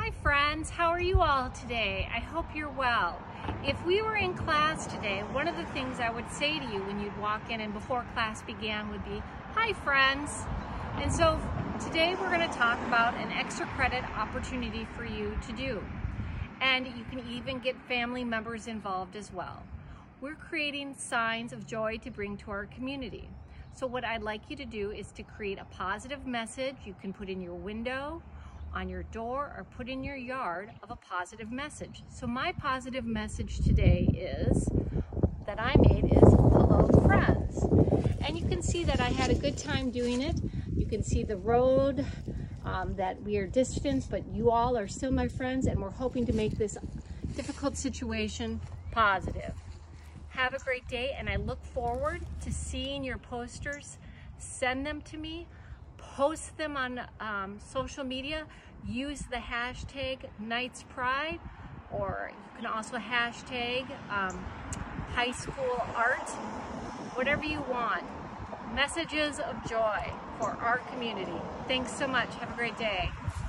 Hi friends, how are you all today? I hope you're well. If we were in class today, one of the things I would say to you when you'd walk in and before class began would be, hi friends. And so today we're going to talk about an extra credit opportunity for you to do. And you can even get family members involved as well. We're creating signs of joy to bring to our community. So what I'd like you to do is to create a positive message you can put in your window, on your door, or put in your yard of a positive message. So my positive message today is, that I made is, hello friends. And you can see that I had a good time doing it. You can see the road, that we are distant, but you all are still my friends, and we're hoping to make this difficult situation positive. Have a great day, and I look forward to seeing your posters. Send them to me. Post them on social media. Use the hashtag Knights Pride, or you can also hashtag high school art, whatever you want. Messages of joy for our community. Thanks so much. Have a great day.